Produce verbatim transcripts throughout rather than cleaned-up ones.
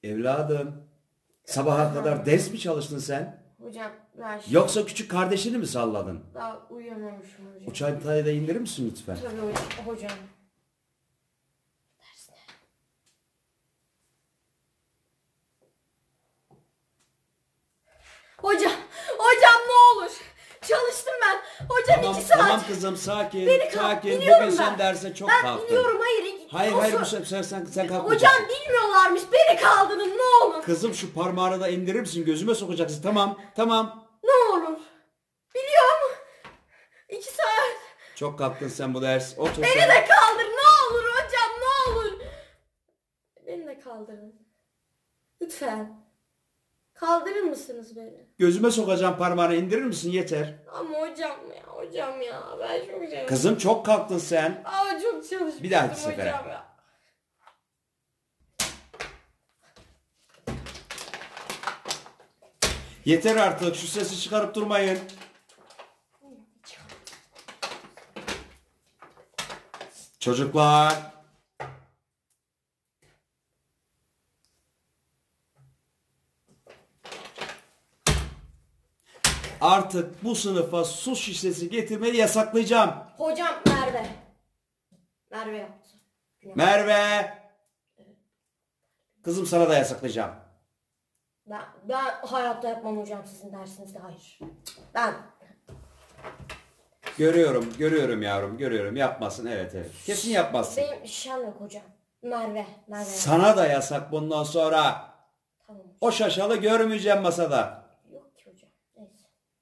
Evladım, sabaha kadar ders mi çalıştın sen? Hocam ben şimdi Yoksa küçük kardeşini mi salladın? daha uyuyamamışım hocam. O çantayı da indirir misin lütfen? Tabii hocam. hocam. Ders ne? Hocam, hocam ne olur. Çalıştım ben. Hocam Tamam, iki saat. tamam kızım sakin, Beni kal- sakin. biliyorum Bugün sen ben. derse çok Ben kalktın. biliyorum hayır. Hayır olsun. hayır bu sefer sen, sen kalkmayacaksın. Hocam bilmiyorlarmış. Beni kaldırın ne olur. Kızım şu parmağını da indirir misin? Gözüme sokacaksın. Tamam, tamam. Ne olur. Biliyorum. İki saat. Çok kalktın sen bu ders. Otur Beni sen. de kaldır ne olur hocam ne olur. Beni de kaldırın. Lütfen. Kaldırır mısınız beni? Gözüme sokacağım parmağını indirir misin? Yeter. Ama hocam ya hocam ya ben çok çalıştım. Kızım çok kalktın sen. Aa çok çalıştım. Bir dahaki sefere. Hocam ya. Yeter artık şu sesi çıkarıp durmayın. Çocuklar. Artık bu sınıfa su şişesi getirmeyi yasaklayacağım. Hocam Merve. Merve yaptı. Merve. Kızım sana da yasaklayacağım. Ben, ben hayatta yapmam hocam sizin dersinizde hayır. Ben. Görüyorum, görüyorum yavrum, görüyorum. Yapmasın, evet evet. Kesin yapmazsın. Benim şişem yok hocam. Merve. Merve. Sana da yasak bundan sonra. Tamam hocam. O şaşalı görmeyeceğim masada. Yok ki hocam. Neyse.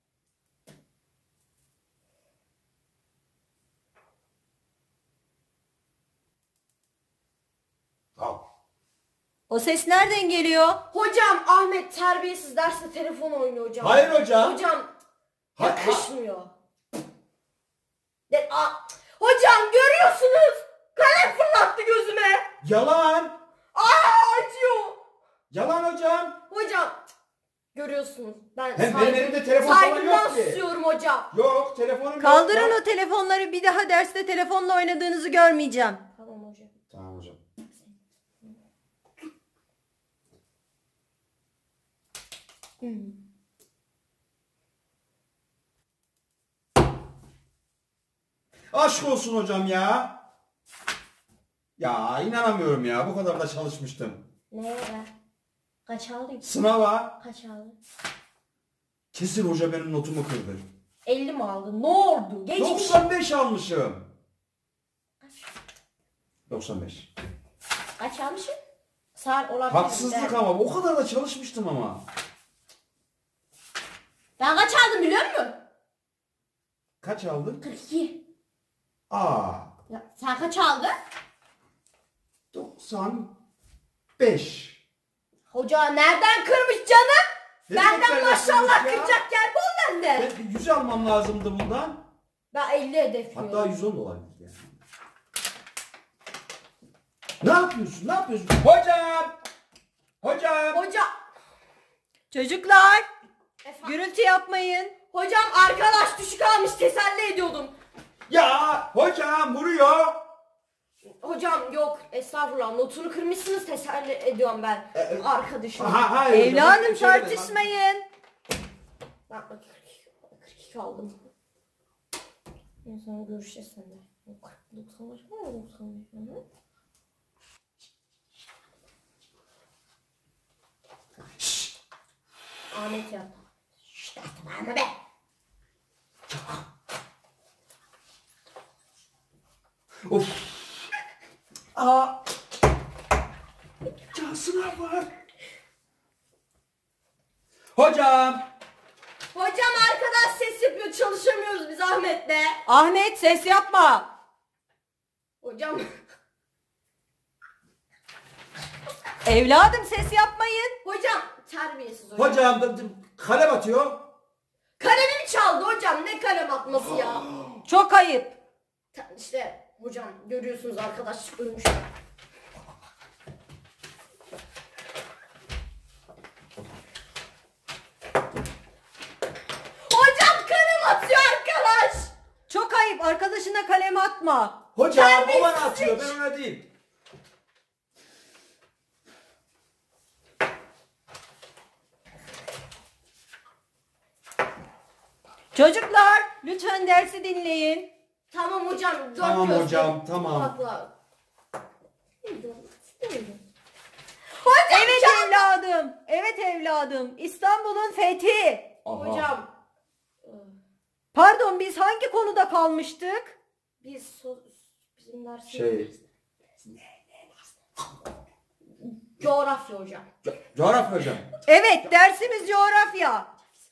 Al. O ses nereden geliyor? Hocam Ahmet terbiyesiz derste telefon oynuyor hocam. Hayır hocam. Hocam Ha- yakışmıyor. De, a, hocam görüyorsunuz. Kalem fırlattı gözüme. Yalan. Aa acıyor. Yalan hocam. Hocam görüyorsunuz. Ben Hem benim elimde telefon falan saygımdan yok ki. susuyorum hocam. Yok, telefonum yok. Kaldırın Bak. o telefonları, bir daha derste telefonla oynadığınızı görmeyeceğim. Tamam hocam. Tamam hocam. Hmm. Aşk olsun hocam ya. Ya inanamıyorum ya. Bu kadar da çalışmıştım. Neye be? Kaç aldın? Sınava. Kaç aldın? Kesin hoca benim notumu kırdı. elli mi aldın? Ne oldu? Geçmiş. doksan beş almışım. doksan beş. Kaç almışsın? Saat olabilir. Haksızlık ama o kadar da çalışmıştım ama. Ben kaç aldım biliyor musun? Kaç aldın? kırk iki. Aa, Ya, sen kaç aldın? doksan beş. Hoca nereden kırmış canım? Ne Benden demek maşallah ya? kıracak yer bol bende. Ben yüz almam lazımdı bundan. Ben elli hedefliyorum. Hatta yüz on da olabilir yani. Ne yapıyorsun? Ne yapıyorsun? Hocam! Hocam! Hoca. Çocuklar, Efendim? gürültü yapmayın. Hocam arkadaş düşük almış teselli ediyordum. Ya hocam vuruyor. Hocam yok estağfurullah notunu kırmışsınız teselli ediyorum ben. E, e, Arkadaşım. Ha, hayır hocam, Evladım öyle bir şey demedim. tartışmayın. Ben bak kırk iki, kırk iki aldım. En sonra görüşeceğiz seninle. doksan beş var mı? doksan beş var mı? Şşş. Ahmet ya. Şşş bağırma be. Of. Aa. Ya sınav var. Hocam. Hocam arkadaş ses yapıyor çalışamıyoruz biz Ahmet'le. Ahmet, ses yapma. Hocam. Evladım, ses yapmayın. Hocam terbiyesiz hocam. Hocam da- da- kalem atıyor. Kalemimi çaldı hocam ne kalem atması ya. Çok ayıp. Ta- İşte hocam görüyorsunuz arkadaş ölmüş. Hocam kalem atıyor arkadaş. Çok ayıp, arkadaşına kalem atma. Hocam o Terbiyesiz bana atıyor hiç. ben ona değil. Çocuklar lütfen dersi dinleyin. Tamam hocam. Dört Tamam gözle hocam, tamam. kapakla. Evet evladım. Evet evladım. İstanbul'un fethi. Aha. Hocam. e, Pardon biz hangi konuda kalmıştık? Biz so bizim dersimiz Şey, coğrafya hocam. co- coğrafya hocam. Evet dersimiz coğrafya.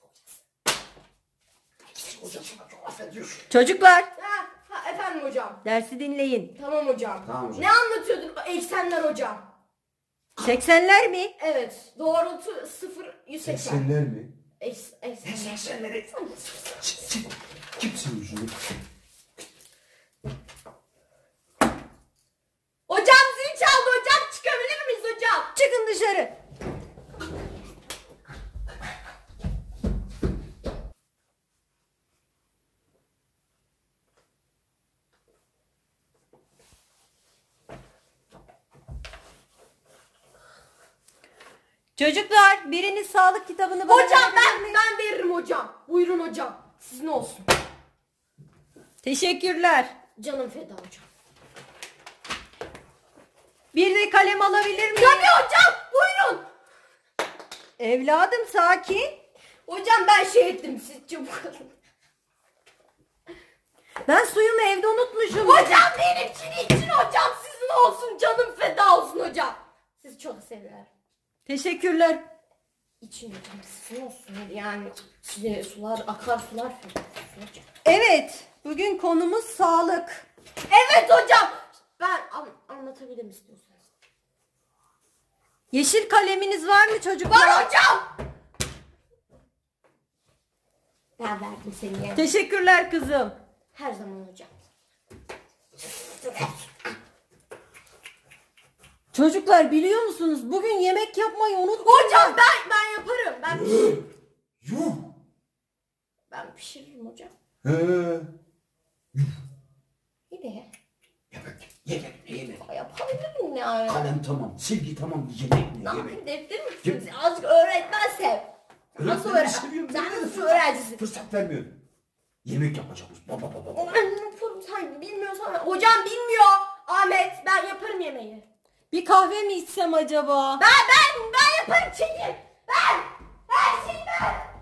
Hocam sana coğrafya diyor. Çocuklar Ha, ha, efendim hocam. dersi dinleyin. Tamam hocam. Tamam hocam. Ne anlatıyordun? Eksenler hocam. seksenler mi? Evet. Doğrultu sıfır yüz seksen. Seksenler mi? Eks, eksenler. Seksenleri. Kimsin yüzünü? Hocam zil çaldı hocam. Çıkabilir miyiz hocam? Çıkın dışarı. Çocuklar biriniz sağlık kitabını bana Hocam verebilir ben mi? ben veririm hocam. Buyurun hocam. Sizin olsun. Teşekkürler. Canım feda hocam. Bir de kalem alabilir miyim? Tabii hocam. Buyurun. Evladım sakin. Hocam ben şey ettim. Siz çabuk alın. Ben suyumu evde unutmuşum. Hocam benim için için hocam. Sizin olsun. Canım feda olsun hocam. Sizi çok seviyorum. Teşekkürler. İçin hocam sizin olsun. Yani size sular akar sular feda olsun hocam. Evet, bugün konumuz sağlık. Evet hocam. Ben an anlatabilirim istiyorsanız. Yeşil kaleminiz var mı çocuklar? Var hocam. Ben verdim seni. Teşekkürler kızım. Her zaman hocam. Çocuklar biliyor musunuz? Bugün yemek yapmayı unuttum. Hocam ben ben yaparım. Ben Yuh. ben pişiririm hocam. He. Yine Yemek. Yemek. Yemek. yapabilirim yani. Kalem tamam. Silgi tamam. Yemek Ne ne? yapayım Yemek. defter mi tutayım? Azıcık öğretmensev. Nasıl Öğretmeni öğren? seviyorum. Sen Ben de nasıl fırsat- öğrencisin? Fırsat vermiyor. Yemek yapacağız. Baba baba baba. Ben yaparım sen bilmiyorsan. Hocam bilmiyor. Ahmet ben yaparım yemeği. Bir kahve mi içsem acaba? Ben ben ben yaparım şeyi. Ben. Ben şey ben.